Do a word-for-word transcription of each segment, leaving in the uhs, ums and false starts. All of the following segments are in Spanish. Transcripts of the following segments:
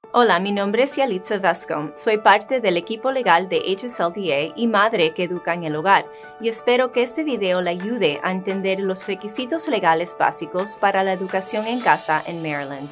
Hola, mi nombre es Yalitza Vasco. Soy parte del equipo legal de H S L D A y madre que educa en el hogar, y espero que este video le ayude a entender los requisitos legales básicos para la educación en casa en Maryland.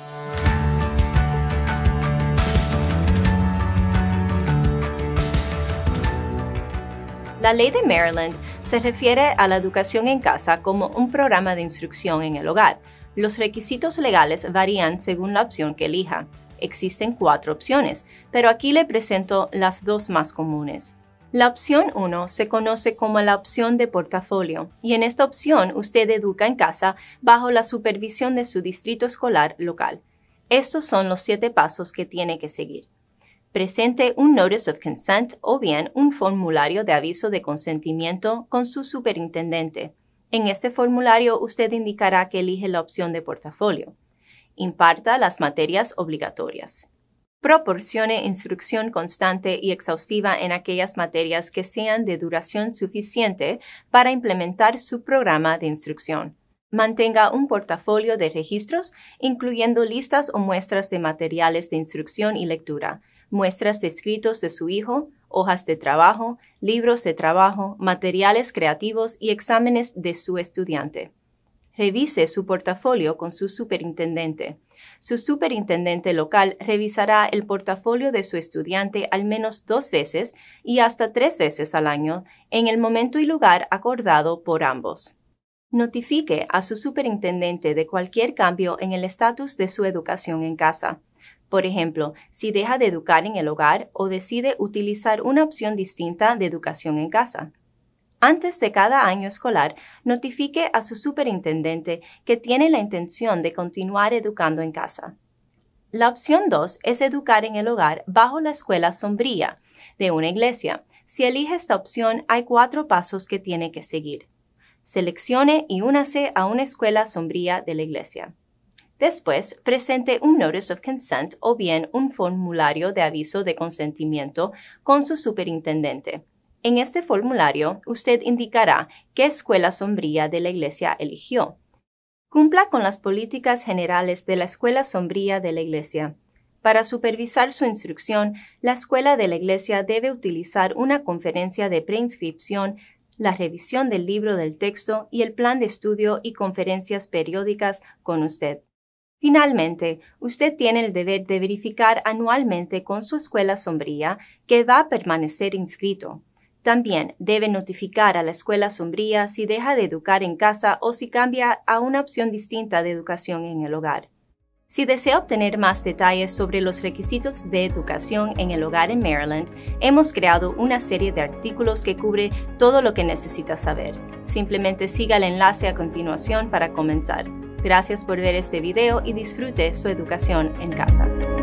La ley de Maryland se refiere a la educación en casa como un programa de instrucción en el hogar. Los requisitos legales varían según la opción que elija. Existen cuatro opciones, pero aquí le presento las dos más comunes. La opción uno se conoce como la opción de portafolio, y en esta opción usted educa en casa bajo la supervisión de su distrito escolar local. Estos son los siete pasos que tiene que seguir. Presente un Notice of Consent o bien un formulario de aviso de consentimiento con su superintendente. En este formulario usted indicará que elige la opción de portafolio. Imparta las materias obligatorias. Proporcione instrucción constante y exhaustiva en aquellas materias que sean de duración suficiente para implementar su programa de instrucción. Mantenga un portafolio de registros, incluyendo listas o muestras de materiales de instrucción y lectura, muestras de escritos de su hijo, hojas de trabajo, libros de trabajo, materiales creativos y exámenes de su estudiante. Revise su portafolio con su superintendente. Su superintendente local revisará el portafolio de su estudiante al menos dos veces y hasta tres veces al año en el momento y lugar acordado por ambos. Notifique a su superintendente de cualquier cambio en el estatus de su educación en casa. Por ejemplo, si deja de educar en el hogar o decide utilizar una opción distinta de educación en casa. Antes de cada año escolar, notifique a su superintendente que tiene la intención de continuar educando en casa. La opción dos es educar en el hogar bajo la escuela sombría de una iglesia. Si elige esta opción, hay cuatro pasos que tiene que seguir. Seleccione y únase a una escuela sombría de la iglesia. Después, presente un Notice of Consent o bien un formulario de aviso de consentimiento con su superintendente. En este formulario, usted indicará qué escuela sombría de la iglesia eligió. Cumpla con las políticas generales de la escuela sombría de la iglesia. Para supervisar su instrucción, la escuela de la iglesia debe utilizar una conferencia de preinscripción, la revisión del libro del texto y el plan de estudio y conferencias periódicas con usted. Finalmente, usted tiene el deber de verificar anualmente con su escuela sombría que va a permanecer inscrito. También debe notificar a la escuela sombría si deja de educar en casa o si cambia a una opción distinta de educación en el hogar. Si desea obtener más detalles sobre los requisitos de educación en el hogar en Maryland, hemos creado una serie de artículos que cubre todo lo que necesita saber. Simplemente siga el enlace a continuación para comenzar. Gracias por ver este video y disfrute su educación en casa.